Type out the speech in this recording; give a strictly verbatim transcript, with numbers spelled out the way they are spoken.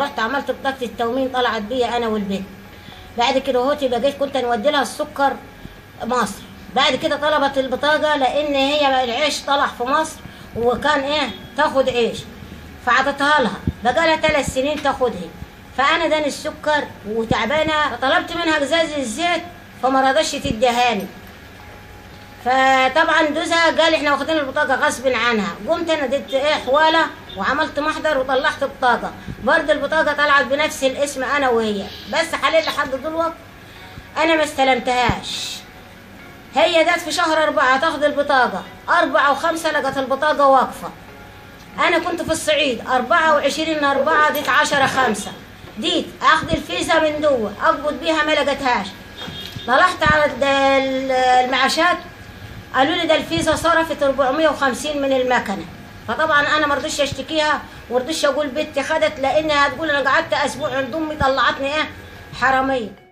فرحت عملت بطاقه التومين طلعت بيا انا والبنت. بعد كده اهوتي بقيت كنت نودي لها السكر مصر. بعد كده طلبت البطاقه لان هي العيش طلع في مصر وكان ايه تاخد عيش، فعطتها لها بقى لها ثلاث سنين تاخدها. فانا داني السكر وتعبانه، طلبت منها ازاز الزيت فما رضتش تديهاني. فطبعا جوزها قال احنا واخدين البطاقه غصب عنها. قمت انا اديت ايه حواله وعملت محضر وطلعت بطاقه، برضه البطاقه طلعت بنفس الاسم انا وهي، بس حاليا لحد دلوقتي انا ما استلمتهاش. هي جت في شهر أربعة تاخد البطاقة، أربعة وخمسة لقت البطاقة واقفة. أنا كنت في الصعيد أربعة وعشرين أربعة ديت عشرة خمسة، ديت أخذ الفيزا من دوه أقبض بيها ما لقيتهاش. طلعت على المعاشات قالوا لي ده الفيزا صرفت أربعمية وخمسين من المكنة. فطبعا أنا ما رضيتش أشتكيها ورضيتش أقول بنتي خدت، لأنها هتقول أنا قعدت أسبوع عند أمي طلعتني إيه حرامية.